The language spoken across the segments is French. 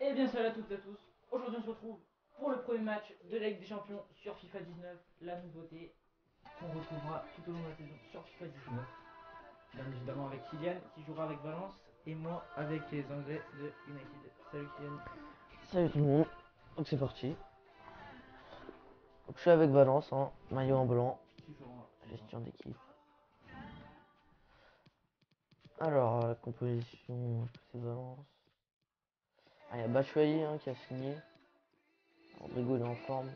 Et bien salut à toutes et à tous. Aujourd'hui on se retrouve pour le premier match de la Ligue des Champions sur FIFA 19, la nouveauté qu'on retrouvera tout au long de la saison sur FIFA 19. Bien évidemment avec Kylian qui jouera avec Valence et moi avec les Anglais de United. Salut Kylian. Salut tout le monde, donc c'est parti. Donc je suis avec Valence, hein, maillot en blanc, gestion d'équipe. Alors la composition, c'est Valence. Ah, il y a Batshuayi hein, qui a signé. Rodrigo il est en forme.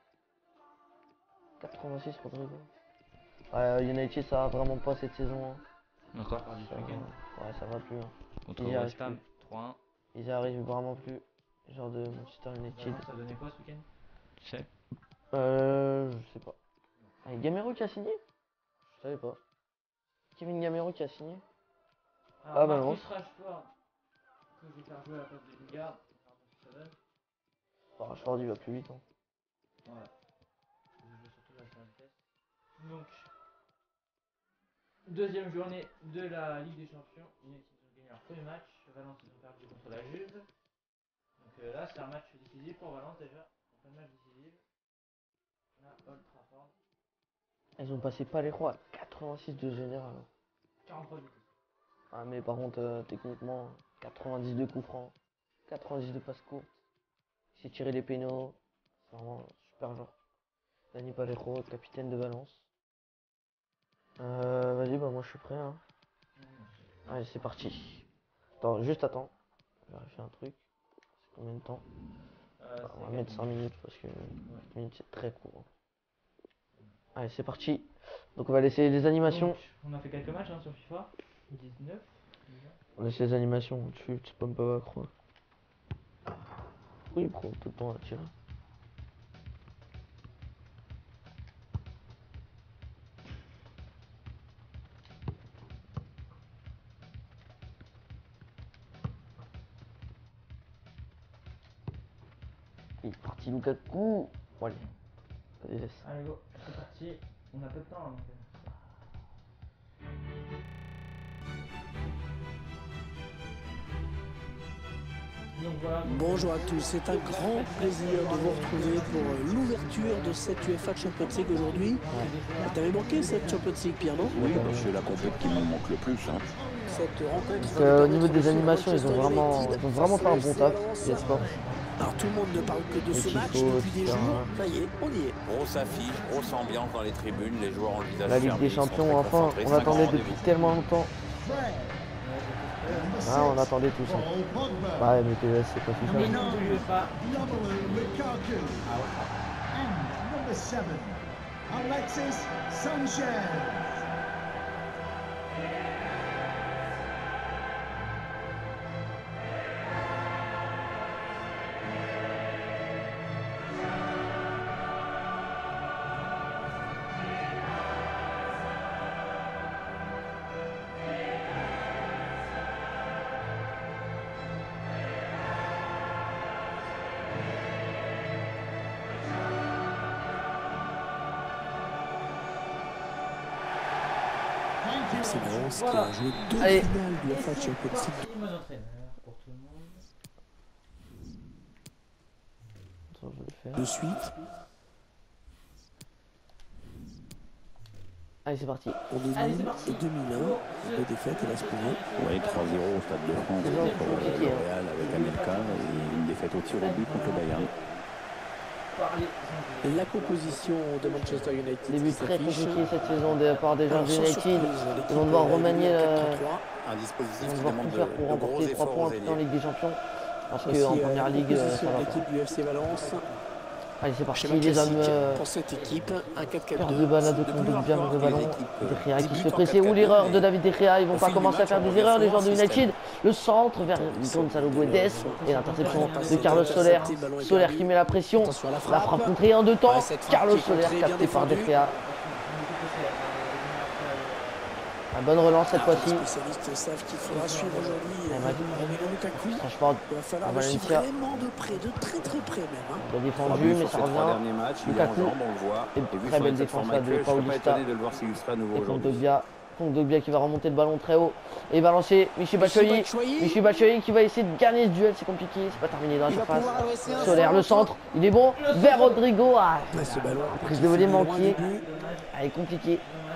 86 Rodrigo. United ça va vraiment pas cette saison. Hein. D'accord. Ouais, ça va plus. Hein. Contre West Ham 3-1. Ils y arrivent vraiment plus. Genre de Manchester United. Ça donnait quoi ce week-end? Tu sais? Je sais pas. Ah, Gamero qui a signé? Je savais pas. Kevin Gamero qui a signé? Ah bah non. Marcus Rashford que je vais faire jouer à la place de Lingard. Rashford il va plus vite. Hein. Voilà. Je joue surtout la série de test. Donc, deuxième journée de la Ligue des Champions. United ont gagné leur premier match. Valence ils ont perdu contre la Juve. Donc là c'est un match décisif pour Valence déjà. Un match décisif. Là, Old Trafford. Ils ont passé pas les rois. 86 de général. 43 buts. Ah mais par contre techniquement 90 de coups francs. 90 de passes courtes. Il s'est tiré les pénaux. C'est vraiment super genre. Dani Parejo, capitaine de Valence. Vas-y bah moi je suis prêt hein. Allez c'est parti. Attends, juste attends. Je vais vérifier un truc. C'est combien de temps? On va mettre 5 minutes parce que 5 minutes c'est très court. Allez c'est parti. Donc on va laisser les animations. Donc, on a fait quelques matchs hein, sur FIFA 19. On laisse les animations, tu spam pas croix. Oui, prends tout le temps à tirer. Il est parti Lukaku. Bon, allez. Allez, laisse. Allez go, c'est parti. On a peu de temps hein, donc. Voilà, Bonjour à tous, c'est un grand plaisir de vous retrouver pour l'ouverture de cette UEFA Champions League aujourd'hui. T'avais manqué cette Champions League, Pierre, non? Oui, c'est la compète qui me manque le plus. Hein. Cette rencontre. Au niveau des animations, ils ont vraiment fait un bon taf. Alors tout le monde ne parle que de ce match depuis des jours. Ça y est, on y est. Grosse affiche, grosse ambiance dans les tribunes, les joueurs ont le visage La Ligue fermé, des Champions, enfin, on attendait depuis tellement longtemps. Ah, on attendait tout ça. Ouais, mais PES, c'est pas FIFA. Mais non, je veux pas. Alexis Sanchez. C'est Valence qui a joué deux finales de la UEFA Champions League. Mode entraîneur pour tout le monde. Attends, je vais le faire. De suite, Allez, c'est parti. on est nul 2001, la défaite et la Spugno. Oui, 3-0 au Stade de France pour le Real avec Anelka et une défaite au tir au but contre le Bayern. La composition de Manchester United. Début très s'affiche. compliqué cette saison de la part des gens Alors, de sans United. surprise, Ils l'équipe vont devoir a remanier évolué en 4-3-3. Un dispositif Ils vont qui devoir demande tout faire pour de gros remporter 3 efforts points aux en ailiers. Ligue des Champions. Parce Aussi, qu'en première la ligue, composition ça de va l'équipe pas. du FC Valence. Allez, c'est parti. Schéma Les hommes classique pour cette équipe, un 4-4-2. perdent de balade de conduite bien le ballon. De Gea qui se fait presser. Ou l'erreur de David De Gea. Ils vont pas commencer à faire des erreurs, les joueurs de United. Le centre vers Gonzalo Guedes. Et l'interception de Carlos Soler. Soler qui met la pression. La frappe contrée en 2 temps. Carlos Soler capté par De Gea. La bonne relance cette fois-ci. Les spécialistes savent qu'il faudra suivre aujourd'hui Romelu Lukaku. Franchement, Il va falloir le suivre Valencia vraiment de près, de très très près même. Hein. il a défendu, mais ça revient. Lukaku. Et très belle défense là de Paulista. Et contre Dobia. Kondogbia qui va remonter le ballon très haut et balancer Michy Batshuayi. Michy Batshuayi qui va essayer de gagner ce duel, c'est compliqué, c'est pas terminé dans la surface. Soler, le centre, il est bon, vers Rodrigo. Ah, Ce ballon, prise de volée manquée. Elle est compliquée.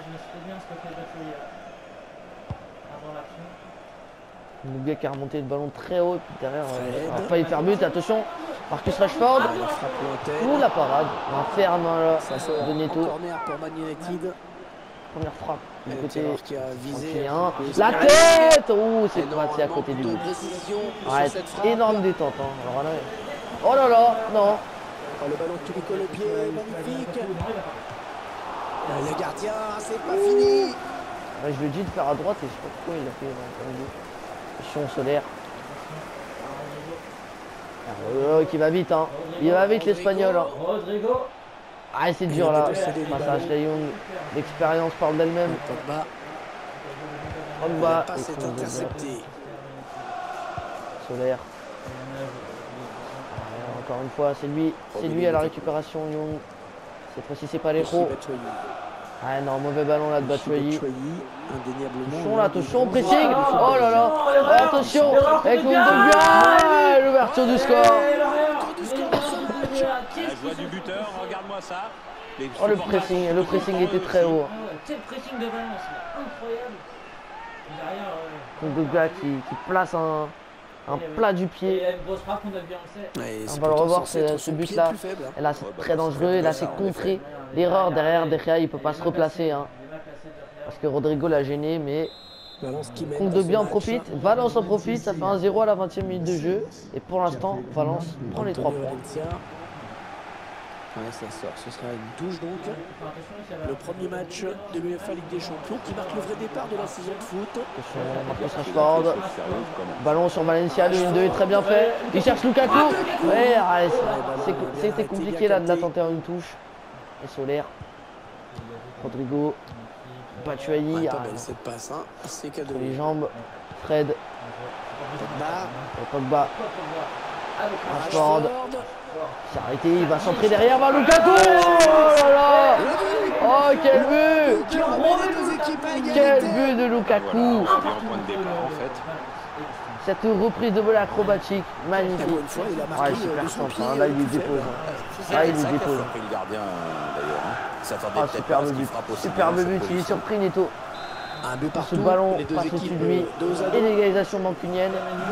Kondogbia qui a remonté le ballon très haut et puis derrière, on va pas y faire but, attention. Marcus Rashford, ou la parade, un ferme là, de Neto. Corner pour Man United. Première frappe du côté qui a visé la tête. Oh, c'est passé à côté du but. Ouais, Énorme détente. Hein. Alors là, oh là là, non. Oh, le ballon qui lui colle au pied, magnifique. Le gardien, c'est pas fini. Ouais, je lui ai dit de faire à droite et je sais pas pourquoi il a fait. Attention Soler. Qui va vite, hein. Il va vite l'espagnol. Hein. Ah, c'est dur là. Face à Ashley Young. L'expérience parle d'elle-même. Pogba. Soler. Encore une fois, c'est lui à la récupération. Young. Cette fois-ci, c'est pas l'héros. Ah non, mauvais ballon là de Batshuayi. Attention là, attention, pressing. Oh là là. Attention. Avec Kondogbia. L'ouverture du score. La joie du buteur, regarde-moi ça. Oh, le pressing était très haut. Quel pressing de Valence, incroyable. Kondogbia qui place un plat du pied. Grosse frappe, on a bien fait. On va le revoir ce but là. Et là c'est très dangereux. Et là c'est contré. L'erreur derrière De Gea, il peut pas se replacer. Hein. Parce que Rodrigo l'a gêné, mais Kondogbia en profite. Valence en profite. Ça fait 1-0 à la 20e minute de jeu. Et pour l'instant, Valence prend les 3 points. Ouais, ça sort, ce sera une touche donc. Le premier match de l'UEFA Ligue des Champions qui marque le vrai départ de la saison de foot. Marcus Rashford, ballon sur Valencia, le 1-2 est très bien fait. Il cherche Lukaku. Ouais, c'était compliqué là de la tenter en une touche. Et Soler, Rodrigo, Batshuayi, cette passe, hein. C'est cadeau. sur les jambes, Fred, Pogba, Rashford. C'est arrêté, il va centrer derrière vers Lukaku. Oh là là. Oh quel but. Quel but de Lukaku. Cette reprise de volée acrobatique, magnifique. Ouais, super centre, hein. Là il lui dépose. Là il lui dépose. Ah, superbe but. Superbe but, il est surpris Neto. Un but partout. Ce ballon passe au-dessus de lui. Et l'égalisation mancunienne.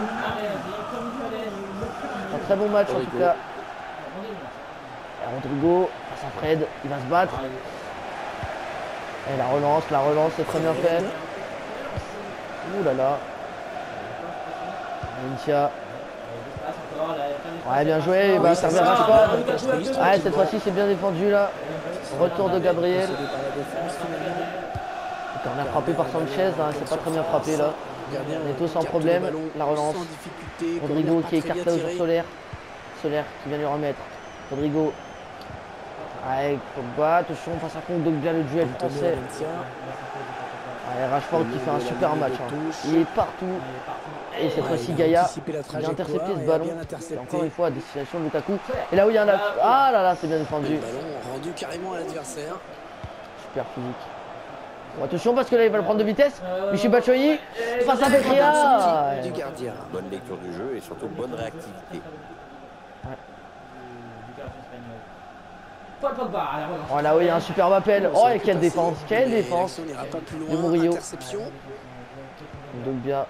Un très bon match en tout cas. Rodrigo, face à Fred, il va se battre. Et la relance, c'est très bien fait. Ouh là là. Valencia. Ouais, bien joué, il va servir Rashford. Ouais, cette fois-ci c'est bien défendu là. Retour de Gabriel. On a frappé par Sanchez, hein, c'est pas très bien frappé là. Neto sans problème, la relance. Rodrigo qui écarte là sur Soler. Soler qui vient lui remettre. Rodrigo. Avec Pogba, attention face à Kondogbia, le duel français. Allez, Rashford qui fait un super match. Hein. Il est partout. Et cette fois-ci Gaïa qui a intercepté ce ballon. Et encore une fois à destination de Lukaku. Et là où il y a un... Ah là là, c'est bien défendu. Le ballon rendu carrément à l'adversaire. Super physique. Bon, attention parce que là il va le prendre de vitesse. Michy Batshuayi face à De Gea. Du gardien. Bonne lecture du jeu et surtout bonne réactivité. Oh là oui, un superbe appel. Oh et quelle défense, quelle défense de Murillo. Kondogbia.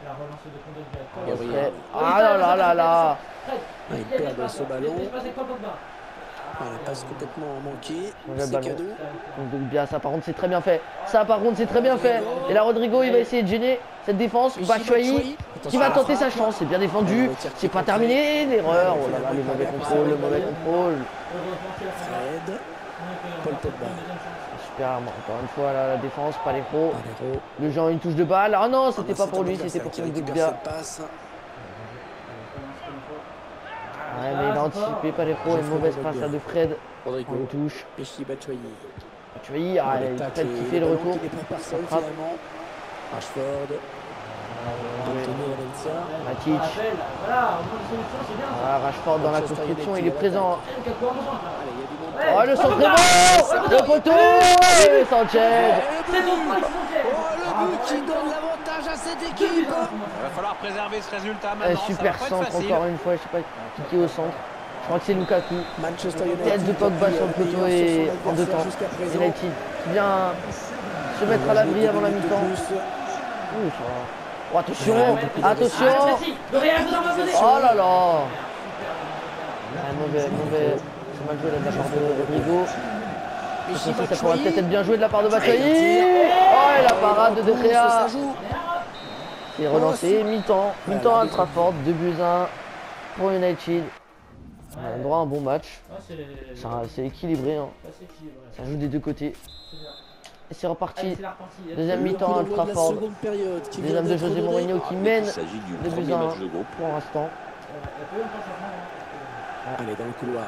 Ah là là là là. Il perd ce ballon. La passe complètement manquée. C'est cadeau. Kondogbia, ça par contre c'est très bien fait. Ça par contre c'est très bien fait. Et là Rodrigo il va essayer de gêner cette défense. Batshuayi qui va tenter sa chance. C'est bien défendu. C'est pas terminé. L'erreur. Oh là là, le mauvais contrôle, le mauvais contrôle. Fred. Paul Pogba. Super, encore une fois là, la défense, pas l'héros. Le genre une touche de balle. Ah non, c'était pas pour lui, c'était pour Kondogbia. Ouais, mais il a anticipé, pas l'héros. Une mauvaise passe là de Fred. Une touche. Batshuayi, ah, Fred qui fait le retour. Rashford. Matic. Ah, Rashford dans la construction, il est présent. Oh le centre est bon. Le poteau. Et Sanchez. qui donne l'avantage à cette équipe. Il va falloir préserver ce résultat maintenant. Super centre encore une fois, je sais pas qui est au centre. Je crois que c'est Lukaku. Manchester United. Tête de Pogba sur le poteau et en deux temps. United qui vient se mettre à l'abri avant la mi-temps. Oh, attention, attention. Oh là là. Mauvais. C'est mal joué là de la part de Rodrigo. Ça pourrait peut-être être bien joué de la part de Batshuayi. Oh, et la parade de De Gea. C'est relancé, mi-temps à Old Trafford, 2-1 pour United. On a droit à un bon match. C'est équilibré, hein. Ça joue des deux côtés. Et c'est reparti. Deuxième mi-temps à Old Trafford. Deuxième de José Mourinho qui mène 2-1 pour l'instant. Allez, dans le couloir.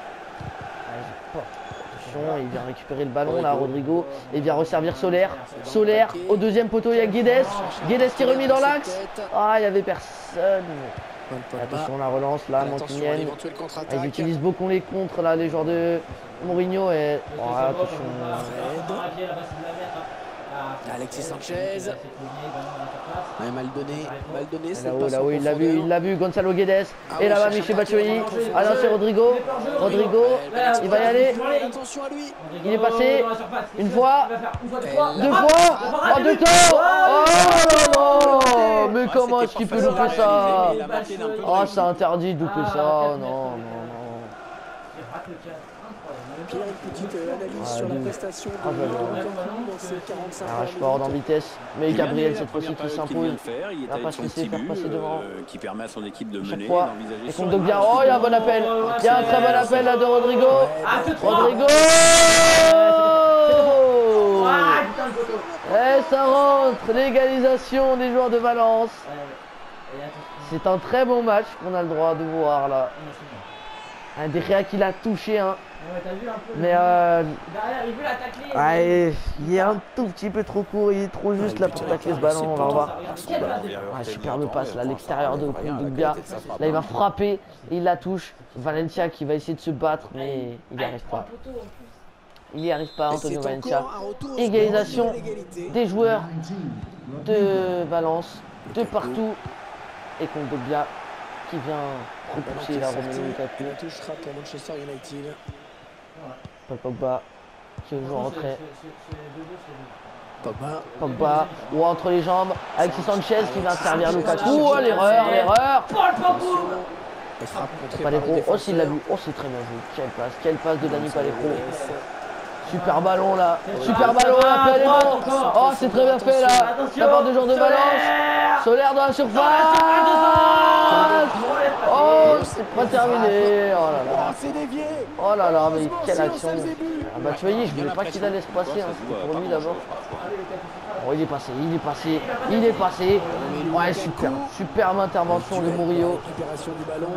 Attention, il vient récupérer le ballon là, Rodrigo. Et vient resservir Solaire. Solaire au deuxième poteau, il y a Guedes. Guedes qui est remis dans l'axe. Ah, il n'y avait personne. Attention, la relance là, Montpellier. Ils utilisent beaucoup les contres là, les joueurs de Mourinho. Et oh, attention. Alexis Sanchez. Ouais, mal donné. Là-haut, il l'a vu, Gonzalo Guedes. Et là-bas, Michel Batshuayi. Ah non, c'est Rodrigo. Il va y aller. Attention à lui. Il est passé. Une fois. Deux fois. Oh, deux temps. Oh non. Mais comment est-ce qu'il peut louper ça? Oh, c'est interdit de louper ça. Non. Pierre, une petite analyse sur la prestation de Lukaku dans ces 45 fort dans vitesse, mais Gabriel cette fois-ci qui s'impose. Il va pas se laisser faire passer devant. qui permet à son équipe de mener. Et contre bien. Oh, il y a un bon appel. Il y a un très bon appel là de Rodrigo. Rodrigo. Et ça rentre. L'égalisation des joueurs de Valence. C'est un très bon match qu'on a le droit de voir là. Un De Gea qui l'a touché, hein. Mais derrière, il veut la tacler. Il est un tout petit peu trop court, il est trop juste là pour tacler ce ballon, on va voir. Superbe passe là, à l'extérieur de Kondogbia. Là il va frapper, et il la touche. Valencia qui va essayer de se battre, mais il n'y arrive pas. Il n'y arrive pas, Antonio Valencia. Égalisation des joueurs de Valence, de partout. Et Kondogbia qui vient repousser la Romelu Lukaku. La touchera pour Manchester United. Paul Pogba qui joue en retrait. Pogba ou entre les jambes. Alexis Sanchez qui va servir Lukaku. Oh, l'erreur. Paleko. Oh, s'il l'a vu. Oh, c'est très bien joué. Quelle passe de Dani Paleko. Super ballon là. Oh, c'est très bien fait là. La part de joueur de Valence. Solaire dans la surface. Oh, c'est pas terminé. Oh là là. Oh là là, mais quelle action. Batshuayi, je voulais pas qu'il allait se passer. C'était pour lui d'abord. Oh, il est passé. Ouais, superbe intervention de Mourinho. Récupération du ballon.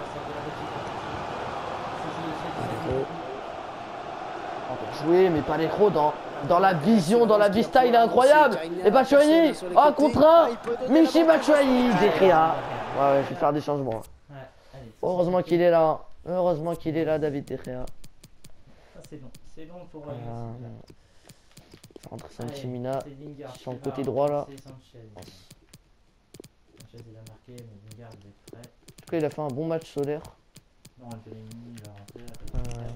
Jouer, mais Paleko dans la vision, dans la vista, il est incroyable. Et Batshuayi, oh, contre un. Michy Batshuayi, De Gea. Ouais, je vais faire des changements. Heureusement qu'il est là. David De Gea. C'est long pour Entre Sanchimina sur le côté droit là. Sanchez il a marqué, mais Lingard il est prêt. En tout cas, il a fait un bon match Solaire. Non, il a rentré.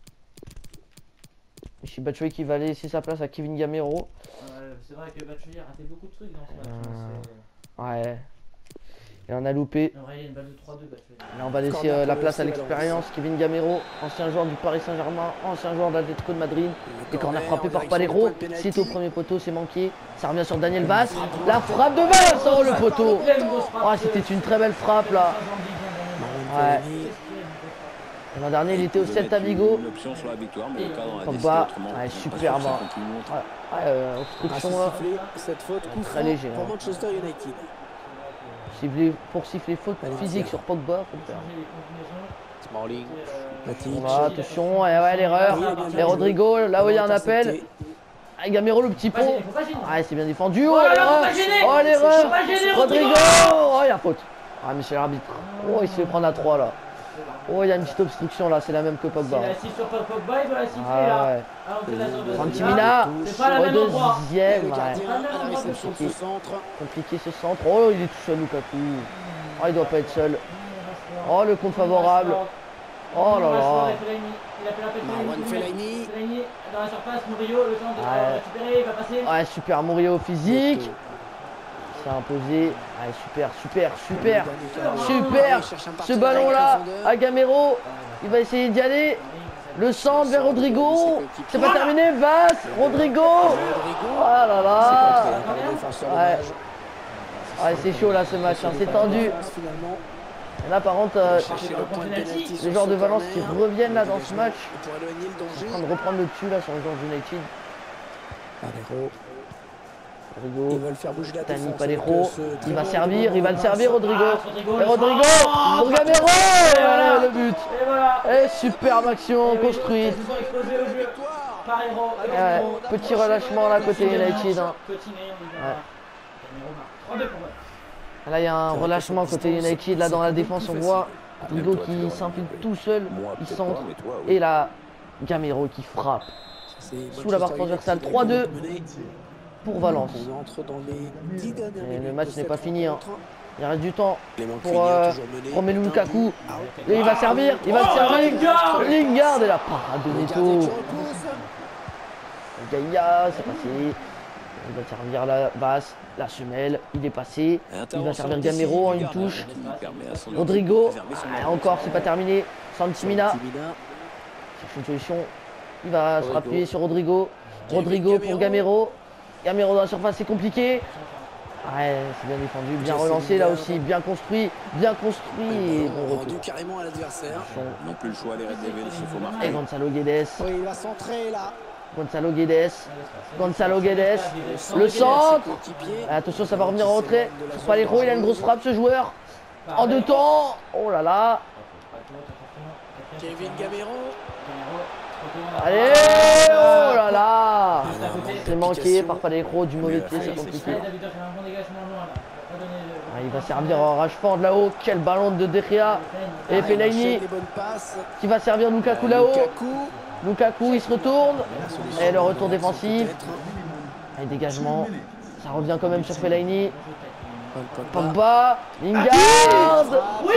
Michy Batshuayi qui va laisser sa place à Kevin Gamero. C'est vrai que Batshuayi a raté beaucoup de trucs dans ce match. Ouais. Et on a loupé. Il y a une balle de 3-2 Batshuayi. Là, on va laisser la place à l'expérience. Kevin Gamero, ancien joueur du Paris Saint-Germain, ancien joueur d'Atlético de Madrid. Et quand on a frappé par Paleko, c'est au premier poteau, c'est manqué. Ça revient sur Daniel Bass. La frappe de Bass, oh le poteau. Oh, c'était une très belle frappe là. Ouais. L'an dernier, il était au Celta Vigo. Pogba, superbe. Obstruction là. Cette faute très léger. Pour Manchester United. Pour siffler faute physique sur Pogba. Smalling. Attention, l'erreur. Et Rodrigo, là où il y a un appel. Gamero, le petit pont. C'est bien défendu. Oh l'erreur. Rodrigo. Oh, il y a faute. Monsieur l'arbitre. Oh, il se fait prendre à 3 là. Oh, il y a une petite obstruction là, c'est la même que Pogba. Il a assis sur Pogba, il doit la siffler Ah là. ouais. À l'entrée de la surface. Santimina, C'est pas la au même endroit. deuxième. Le Ouais. gardien à la réception de ce centre. Compliqué ce centre. Oh, il est tout seul, Lukaku. Oh, il doit pas être seul. Oh, le compte favorable. Oh là là. Il a fait la paix Marwan Fellaini. Fellaini dans la surface, Murillo, le centre Ouais. récupéré, il va passer. Ouais, super Murillo physique. Il s'est imposé. Ouais, super. Super. Ce ballon là à Gamero. Il va essayer d'y aller. Le centre vers Rodrigo. C'est pas terminé. Vasse. Rodrigo. Oh là là. Ouais. Ouais, c'est chaud là ce match. Hein. C'est tendu. Finalement, Et là par contre, les joueurs de Valence qui reviennent là dans ce match. pour éloigner le En danger. train de reprendre le dessus là sur les joueurs d'United. Parejo. Ils Rodrigo. veulent faire bouger la Dani défense. Parejo. avec ce Il va tir. servir. Il va le servir Rodrigo. Et Rodrigo Oh, pour Gamero. voilà. Le but. Et voilà. Et superbe action construite. Ils ont explosé au jeu. Parejo. Ouais, petit relâchement là côté United. Hein. Petit néant, il va. 3-2 pour moi. Là il y a un relâchement côté United. Là dans la défense on voit Rodrigo qui s'implique tout seul. Il centre. Et là Gamero qui frappe. Sous la barre transversale. 3-2 pour Valence. On entre dans les 10 dernières Et minutes le match de n'est cette pas fini. Hein. rencontre. Il reste du temps Clément pour Cugnard, toujours mené. Romelu Lukaku. Ah, Et il va servir. Il va servir. Lingard et la parade de le gardien qui Neto. repousse. Gaïa, c'est passé. Il va servir la basse, la semelle. Il est passé. Il va servir Gamero en une touche. Rodrigo. Ah, encore, c'est pas terminé. Santimina. Timina. Cherche une solution. Il va se rappuyer sur Rodrigo. Rodrigo pour Gamero. Gamero dans la surface, c'est compliqué. Ouais, c'est bien défendu, bien relancé là aussi, bien construit. Et bon Rendu retour. carrément à l'adversaire. Non plus le choix, les Red Devils, il faut Et marquer. Gonzalo Guedes. Oui, il va centrer là. Gonzalo Guedes. Le centre. Coéquipier. Attention, ça va revenir en retrait. Parejo, il a une grosse frappe ce joueur. En deux temps. Oh là là. Kevin Gamero. Allez. Oh là là. C'est manqué par Parejo, du mauvais pied, c'est compliqué. Ah, il va servir Rashford là-haut. Quel ballon de De Gea. Et Fellaini Les bonnes passes. qui va servir Lukaku là-haut. Lukaku. Lukaku, il se retourne. Et le retour défensif. Peut-être. Et dégagement. Ça revient quand même sur Fellaini. Pogba. Pogba. Lingard. Oui.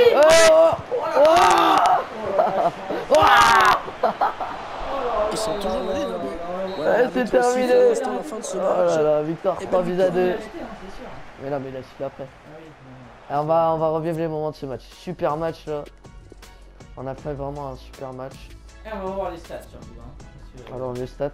Ils sont toujours menés d'un but. Ouais, c'est terminé. À la fin de ce Oh là match. là, victoire Et 3 ben, buts à 2. C'est sûr. Mais là, mais il a sifflé après. Et on va revivre les moments de ce match. Super match là. On a fait vraiment un super match. Et on va voir les stats surtout. Hein, parce que- Alors les stats.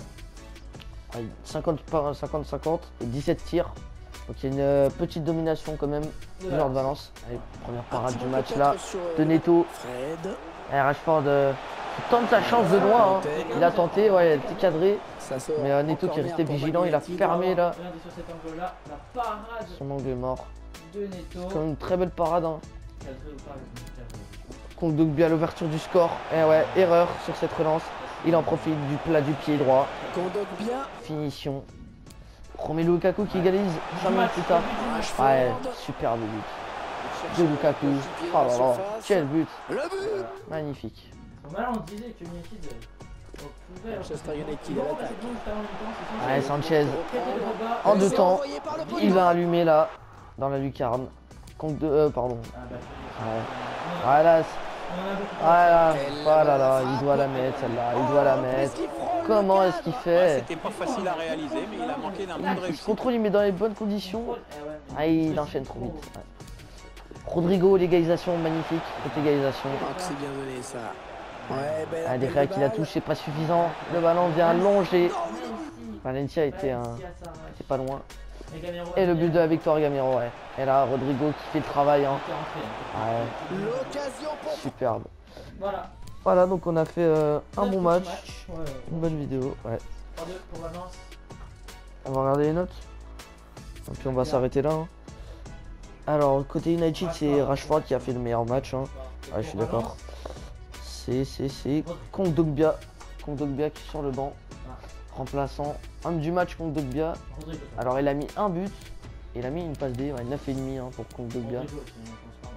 50-50 et 17 tirs. Donc il y a une petite domination quand même du joueur de Valence. Allez, première parade du match là de Neto. Fred. Et Rashford qui tente sa chance de loin. Hein. Il a tenté, ouais, il a été cadré. Ça sort Mais en Neto qui est corner resté pour vigilant, il a Magnetti. fermé là. Regardez sur cet angle-là, la parade Son angle est mort. de Neto. C'est quand même une très belle parade. Hein. Cadré ou pas, cadré. Kondogbia à l'ouverture du score. Et ouais, erreur sur cette relance. Il en profite du plat du pied droit. Kondogbia. Finition. Romelu Lukaku qui égalise 5 minutes plus tard. Rashford. Ouais, superbe but. De Lukaku. Oh là là, quel but. Le but. Magnifique. Bon, bah là, on disait que United pouvait. Manchester United à l'attaque. Ouais, Sanchez. En deux temps. Il va allumer là, dans la lucarne. Compte de. Pardon. Ouais. Voilà. Voilà. Voilà là, il doit la mettre celle-là. Il doit la mettre. Comment est-ce qu'il fait? C'était pas facile à réaliser, mais il a manqué d'un peu de Il se réussite. contrôle, il met dans les bonnes conditions. Ah, il enchaîne trop vite. Ouais. Rodrigo, l'égalisation magnifique. Cette égalisation. Ah, que c'est bien donné ça. Ouais, belle Ah, appel derrière de qui la balle. touche, c'est pas suffisant. Le ballon vient longer. Valencia était pas loin. Et le but de la victoire Gamero, ouais. Et là, Rodrigo qui fait le travail. Hein. Ouais, L'occasion pour superbe. Voilà. Voilà, donc on a fait un bon match. Ouais, Une bonne vidéo. Ouais. 3-2 pour Valence. On va regarder les notes. Et puis on va s'arrêter là. Hein. Alors, côté United, c'est Rashford qui a fait le meilleur match. Hein. Ouais, je suis d'accord. C'est Kondogbia. Kondogbia qui est sur le banc. Remplaçant. Homme du match Kondogbia. Alors, il a mis un but. Il a mis une passe D. Ouais, 9,5 hein, pour Kondogbia.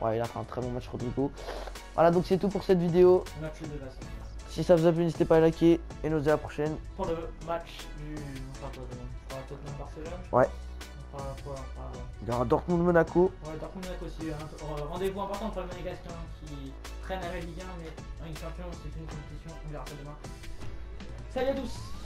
Ouais, il a fait un très bon match, Rodrigo. Voilà, donc c'est tout pour cette vidéo. Match de la semaine. Si ça vous a plu, n'hésitez pas à liker et nous dire à la prochaine. Pour le match du. On fera quoi demain? On fera Tottenham-Barcelone. Ouais. On fera quoi? On fera. Il y aura Dortmund-Monaco. Ouais, Dortmund aussi. Rendez-vous important pour le Monégasque qui traîne à la Ligue 1, mais en Ligue Champions, c'est une compétition. On verra ça demain. Salut à tous!